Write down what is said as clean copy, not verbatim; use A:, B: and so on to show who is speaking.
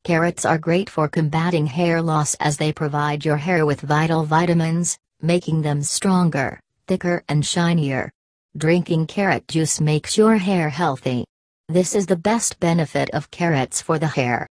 A: Carrots are great for combating hair loss as they provide your hair with vital vitamins, making them stronger, thicker and shinier. Drinking carrot juice makes your hair healthy. This is the best benefit of carrots for the hair.